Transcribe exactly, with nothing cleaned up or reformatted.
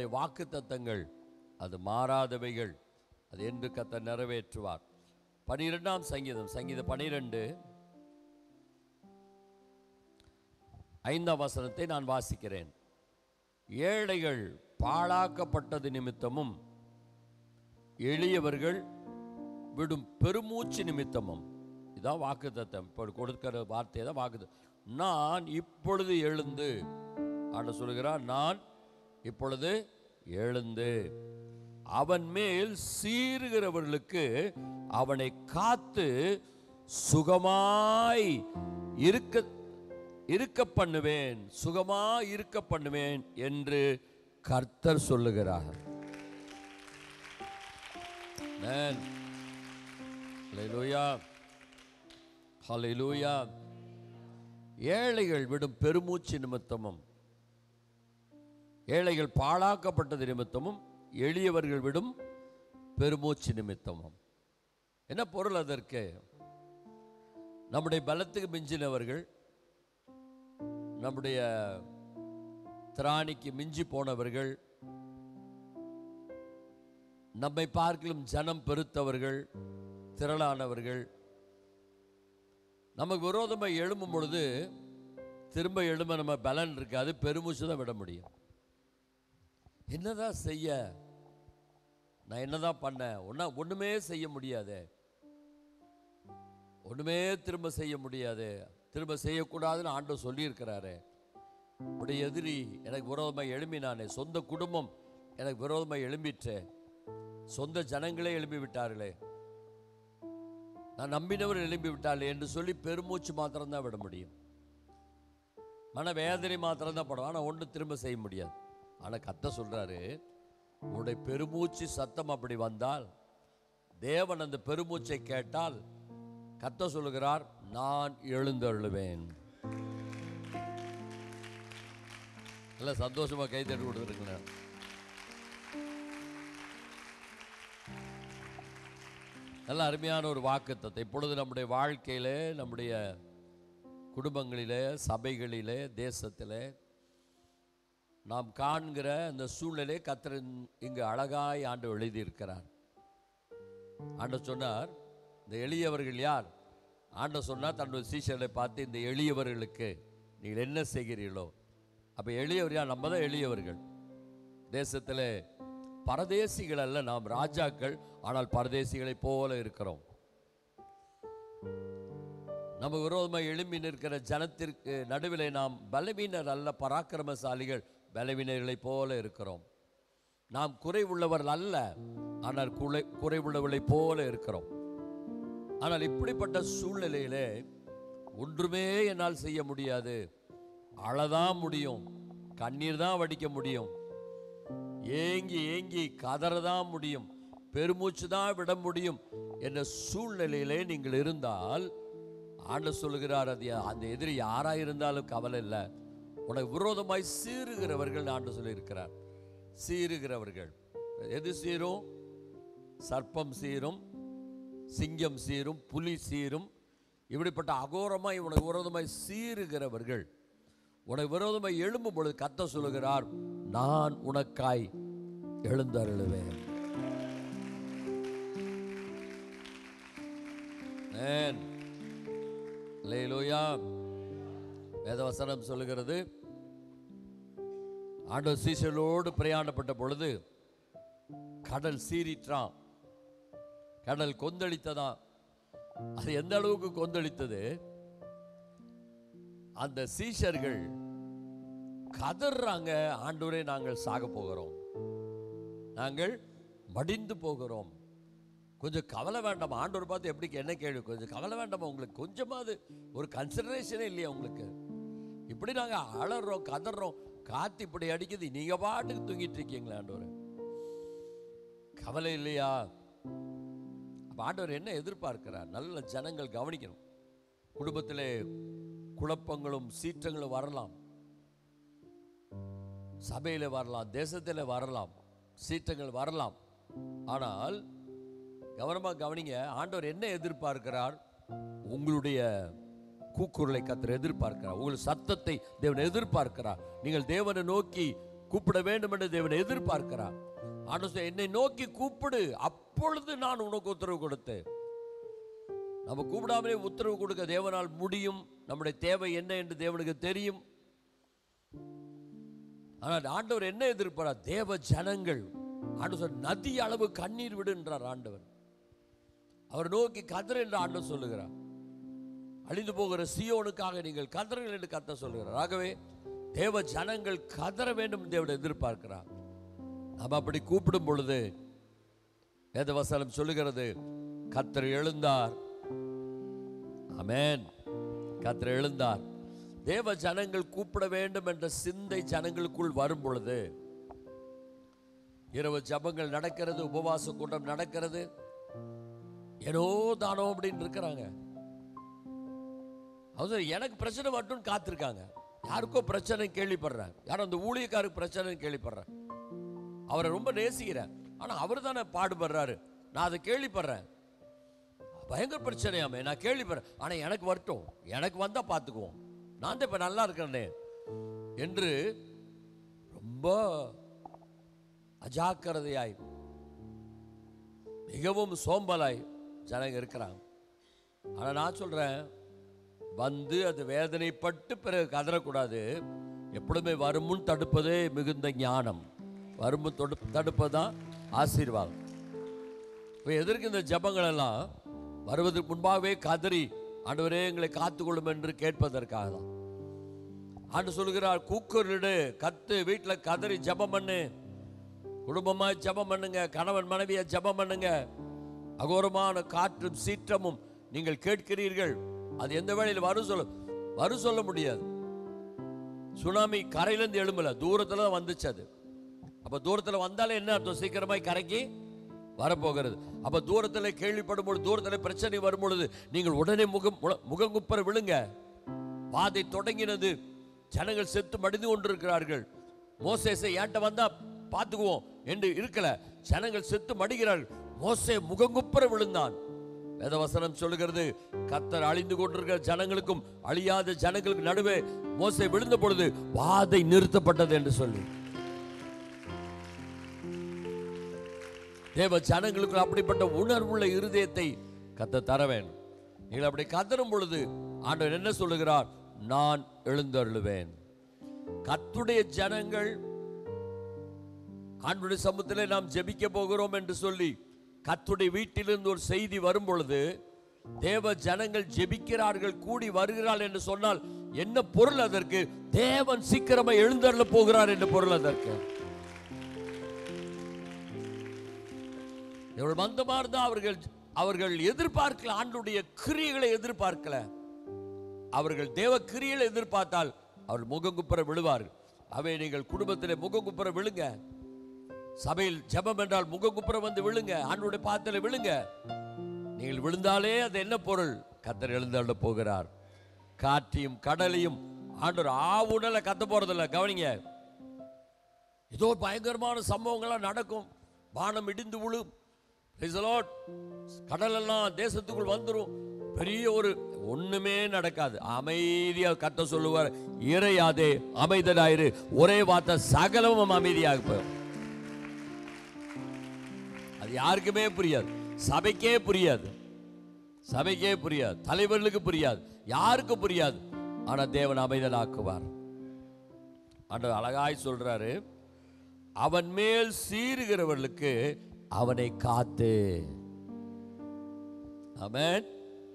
அவருடைய வாக்குத்தத்தங்கள் அது மாறாதவைகள், அது என்று கர்த்தர் நிறைவேற்றுவார். பனிரெண்டாம் சங்கீதம், சங்கீதம் பனிரெண்டு ஐந்தாம் வசனத்தை நான் வாசிக்கிறேன். ஏழைகள் பாழாக்கப்பட்டது நிமித்தமும் எளியவர்கள் விடும் பெருமூச்சு நிமித்தமும், இதான் வாக்குத்தத்தம். இப்போ கொடுக்கிற வார்த்தை தான் வாக்குத்தத்தம். நான் இப்பொழுது எழுந்து, ஆண்டவர் சொல்கிறார், நான் இப்பொழுது எழுந்து அவன் மேல் சீறுகிறவர்களுக்கு அவனை காத்து சுகமாய் இருக்க இருக்க பண்ணுவேன், சுகமாய் இருக்க பண்ணுவேன் என்று கர்த்தர் சொல்லுகிறார். ஹல்லேலூயா, ஹல்லேலூயா. ஏழைகள் விடும் பெருமூச்சு நிமித்தமும், ஏழைகள் பாழாக்கப்பட்டது நிமித்தமும், எளியவர்கள் விடும் பெருமூச்சு நிமித்தமும். என்ன பொருள் அதற்கு? நம்முடைய பலத்துக்கு மிஞ்சினவர்கள், நம்முடைய திராணிக்கு மிஞ்சி போனவர்கள், நம்மை பார்க்கலும் ஜனம் பெருத்தவர்கள், திரளானவர்கள் நமக்கு விரோதமாக எழும்பும் பொழுது திரும்ப எழும்ப நம்ம பலன் இருக்காது, பெருமூச்சு தான் விட முடியும். என்னதான் செய்ய, நான் என்னதான் பண்ண, ஒன்னா ஒண்ணுமே செய்ய முடியாது, ஒண்ணுமே திரும்ப செய்ய முடியாது, திரும்ப செய்யக்கூடாதுன்னு ஆண்டவர் சொல்லியிருக்கிறாரு. உடைய எதிரி எனக்கு விரோதமாக எழும்பினானே, சொந்த குடும்பம் எனக்கு விரோதமாக எழும்பிற்று, சொந்த ஜனங்களே எழும்பி விட்டார்களே, நான் நம்பினவர் எழும்பி விட்டார்களே என்று சொல்லி பெருமூச்சு மாத்திரம்தான் விட முடியும், மன வேதனை மாத்திரம்தான் படும். ஆனால் ஒன்று திரும்ப செய்ய முடியாது. ஆனால் கர்த்தர் சொல்றாரு, உன்னுடைய பெருமூச்சு சத்தம் அப்படி வந்தால், தேவன் அந்த பெருமூச்சை கேட்டால், கர்த்தர் சொல்லுகிறார், நான் எழுந்தருளுவேன். நல்ல சந்தோஷமா கை தட்டி கொடுத்துருக்கேன். நல்ல அருமையான ஒரு வாக்குத்தத்தம். இப்பொழுது நம்முடைய வாழ்க்கையிலே, நம்முடைய குடும்பங்களிலே, சபைகளிலே, தேசத்திலே நாம் காண்கிற இந்த சூழ்நிலை கர்த்தர் இங்கு அழகாய் ஆண்டவர் எழுதியிருக்கிறார். ஆண்டவர் சொன்னார், இந்த எளியவர்கள் யார்? ஆண்டவர் சொன்னார் தன்னுடைய சீஷர்களை பார்த்து, இந்த எளியவர்களுக்கு நீங்கள் என்ன செய்கிறீர்களோ. அப்போ எளியவர் யார்? நம்ம தான் எளியவர்கள். தேசத்தில் பரதேசிகள் அல்ல, நாம் ராஜாக்கள், ஆனால் பரதேசிகளை போல இருக்கிறோம். நம்ம விரோதமாக எழும்பி நிற்கிற ஜனத்திற்கு நடுவில் நாம் பலவீனர் அல்ல, பராக்கிரமசாலிகள், பலவீனர்களை போல இருக்கிறோம். நாம் குறைவுள்ளவர்கள் அல்ல, ஆனால் குறை குறைவுள்ளவர்களை போல இருக்கிறோம். ஆனால் இப்படிப்பட்ட சூழ்நிலையிலே ஒன்றுமே என்னால் செய்ய முடியாது, அழதான் முடியும், கண்ணீர் தான் வடிக்க முடியும், ஏங்கி ஏங்கி கதறதான் முடியும், பெருமூச்சு தான் விட முடியும் என்ற சூழ்நிலையிலே நீங்கள் இருந்தால், ஆண்டவர் சொல்லுகிறார், அது அந்த எதிரி யாராக இருந்தாலும் கவலை இல்லை, உனக்கு விரோதமாய் சீறுகிறவர்கள் ஆண்டவர் சொல்லியிருக்கிறார். சீறுகிறவர்கள் எது சீரும்? சர்ப்பம் சீரும், சிங்கம் சீரும், புலி சீரும். இப்படிப்பட்ட அகோரமாய் உனக்கு விரோதமாய் சீறுகிறவர்கள் உனக்கு விரோதமாய் எழும்பும் பொழுது கர்த்தர் சொல்லுகிறார், நான் உனக்காய் எழுந்தருளுவேன். அல்லேலூயா. வேதவசனம் சொல்லுகிறது, ஆண்டவர் சீஷர்களோடு பிரயாணப்பட்ட பொழுது கடல் சீறிற்றான், கடல் கொந்தளித்ததான். அது எந்த அளவுக்கு கொந்தளித்தது? அந்த சீஷர்கள் கதறாங்க, ஆண்டவரே நாங்கள் சாக போகிறோம், நாங்கள் மடிந்து போகிறோம், கொஞ்சம் கவலை வேண்டாமா? ஆண்டவர் பார்த்து எப்படி என்ன கேள்வி, கொஞ்சம் கவலை வேண்டாமா உங்களுக்கு? கொஞ்சமாவது ஒரு கன்சிடரேஷனே இல்லையா உங்களுக்கு? இப்படி நாங்கள் அலறோம், கதறோம், காத்து இப்படி அடிக்குது, நீங்க பாட்டுக்கு தூங்கிட்டு இருக்கீங்களா ஆண்டவர்? கவலை இல்லையா? ஆண்டவர் என்ன எதிர்பார்க்கிறார்? நல்ல ஜனங்கள் கவனிக்கணும். குடும்பத்திலே குழப்பங்களும் சீற்றங்களும் வரலாம், சபையில வரலாம், தேசத்தில் வரலாம், சீற்றங்கள் வரலாம். ஆனால் கவனமாக கவனிங்க, ஆண்டவர் என்ன எதிர்பார்க்கிறார்? உங்களுடைய கூக்குரலை கர்த்தர் எதிர்பார்க்கிறார், உங்கள் சத்தத்தை தேவன் எதிர்பார்க்கிறார். நீங்கள் தேவனை நோக்கி கூப்பிட வேண்டும் என்று தேவன் எதிர்பார்க்கிறார். ஆண்டவர் என்னை நோக்கி கூப்பிடு, அப்பொழுது நான் உனக்கு உத்தரவு கொடுத்தேன். நம்ம கூப்பிடாமலே உத்தரவு கொடுக்க தேவனால் முடியும். நம்முடைய தேவை என்ன என்று தேவனுக்கு தெரியும். ஆனால் ஆண்டவர் என்ன எதிர்பார்க்கிறார்? தேவ ஜனங்கள் ஆண்டவர் நதி அளவு கண்ணீர் விடு என்றார் ஆண்டவர். அவர் நோக்கி கதறு என்று ஆண்டவர் சொல்லுகிறார். அழிந்து போகிற சீயோனுக்காக நீங்கள் கதறுங்கள் என்று கர்த்தர் சொல்லுகிறார். ஆகவே தேவ ஜனங்கள் கதற வேண்டும் தேவனை எதிர்பார்க்கிறார். நாம் அப்படி கூப்பிடும் பொழுது வேதவசனம் சொல்லுகிறது, கர்த்தர் எழுந்தார். ஆமென். கர்த்தர் எழுந்தார். தேவ ஜனங்கள் கூப்பிட வேண்டும் என்ற சிந்தை ஜனங்களுக்குள் வரும் பொழுது இரவு ஜபங்கள் நடக்கிறது, உபவாச கூட்டம் நடக்கிறது. ஏனோ தானோ அப்படின்னு இருக்கிறாங்க. எனக்கு பிரச்சனை மட்டும் காத்திருக்காங்க. யாருக்கோ பிரச்சனை கேள்விப்படுறேன், யாரும் அந்த ஊழியக்காருக்கு பிரச்சனை கேள்விப்படுறேன். அவரை ரொம்ப நேசிக்கிறேன், ஆனா அவர் தானே பாடுபடுறாரு, நான் அதை கேள்விப்படுறேன். பயங்கர பிரச்சனையாமே, நான் கேள்விப்படுறேன், ஆனா எனக்கு வரட்டும், எனக்கு வந்தா பார்த்துக்குவோம், நான் தான் இப்ப நல்லா இருக்கிறேனே என்று ரொம்ப அஜாக்கிரதையாய் மிகவும் சோம்பலாய் ஜனங்க இருக்கிறாங்க. ஆனா நான் சொல்றேன், வந்து அது வேதனைப்பட்டு பிறகு கதறக்கூடாது. எப்பொழுதுமே வருமுன் தடுப்பதே மிகுந்த ஞானம். வருமுன் தடுப்பதுதான் ஆசீர்வாதம். இப்போ எதற்கு இந்த ஜபங்கள் எல்லாம்? வருவதற்கு முன்பாகவே கதறி ஆண்டவரே எங்களை காத்துக்கொள்ளும் என்று கேட்பதற்காக தான். ஆண்டு சொல்கிறார், கூக்குரலிடு, கத்து, வீட்டில் கதறி ஜபம் பண்ணு, குடும்பமா ஜபம் பண்ணுங்க, கணவன் மனைவியை ஜபம் பண்ணுங்க. அகோரமான காற்றும் சீற்றமும் நீங்கள் கேட்கிறீர்கள். அது எந்த வேளையில் வரும் சொல்ல வரும் சொல்ல முடியாது. சுனாமி கரையிலிருந்து எழும்பல, தூரத்துல தான் வந்துச்சு. அது அப்ப தூரத்துல வந்தாலே என்ன அர்த்தம்? சீக்கிரமாய் கரைக்கு வரப்போகிறது. அப்ப தூரத்துல கேள்விப்படும் பொழுது, தூரத்துல பிரச்சனை வரும் பொழுது நீங்கள் உடனே முகம் முகங்குப்பர விழுங்க. வாதை தொடங்கினது, ஜனங்கள் செத்து மடிந்து கொண்டிருக்கிறார்கள். மோசேசை ஏன்ட்ட வந்தா பார்த்துக்குவோம் என்று இருக்கல, ஜனங்கள் செத்து மடிகிறார்கள். மோசே முகங்குப்பர விழுந்தான். வேதவசனம் சொல்லுகிறது, கர்த்தர் அழிந்து கொண்டிருக்கிற ஜனங்களுக்கும் அழியாத ஜனங்களுக்கு நடுவே மோசே விழுந்த பொழுது வாதை நிறுத்தப்பட்டது என்று சொல்லி, தேவ ஜனங்களுக்கு அப்படிப்பட்ட உணர்வுள்ள இருதயத்தை கர்த்தர் தர வேண்டும். நீங்கள் அப்படி கதறும் பொழுது ஆண்டவர் என்ன சொல்லுகிறார்? நான் எழுந்தருளுவேன். கர்த்தருடைய ஜனங்கள் ஆண்டவருடைய சமூகத்திலே நாம் ஜெபிக்க போகிறோம் என்று சொல்லி கர்த்தருடைய வீட்டிலிருந்து ஒரு செய்தி வரும் பொழுது, தேவ ஜனங்கள் ஜெபிக்கிறார்கள், கூடி வருகிறார்கள் என்று சொன்னால் என்ன பொருள் அதற்கு? தேவன் சீக்கிரமா எழுந்தருள போகிறார் என்று பொருள் அதற்கு. இவர்கள் மந்தமா இருந்தா அவர்கள் அவர்கள் எதிர்பார்க்கல, ஆண்டுடைய கிரியைகளை எதிர்பார்க்கல. அவர்கள் தேவ கிரியைகளை எதிர்பார்த்தால் அவர்கள் முகங்குப்புற விழுவார்கள். அவை நீங்கள் குடும்பத்திலே முகங்குப்புற விழுங்க. சபையில் ஜெபம் என்றால் முகங்குப்புற வந்து விழுங்க, ஆண்டுடைய பாதத்திலே விழுங்க. நீங்கள் விழுந்தாலே அது என்ன பொருள்? கர்த்தர் எழுந்தருள போகிறார். காற்றையும் கடலையும் ஆண்டவர் ஆவுணல கத்த போறதில்ல. கவனிங்க, ஏதோ பயங்கரமான சம்பவங்கள்லாம் நடக்கும், வானம் இடிந்து விழும், கடல் எல்லாம் தேசத்துக்குள் வந்துடும், பெரிய ஒரு ஒண்ணுமே நடக்காது. அமைதியா கத்த சொல்லுவார், இறையாதே, அமைதலாயிரு, ஒரே வார்த்தை, சகலமும் அமைதியாக போய். அது யாருக்குமே புரியாது, சபைக்கே புரியாது, சபைக்கே புரியாது, தலைவர்களுக்கு புரியாது, யாருக்கும் புரியாது. ஆனா தேவன் அமைதலாக்குவார். ஆண்டவர் அழகாய் சொல்றாரு, அவன் மேல் சீறுகிறவர்களுக்கு அவனை காத்து. ஆமென்.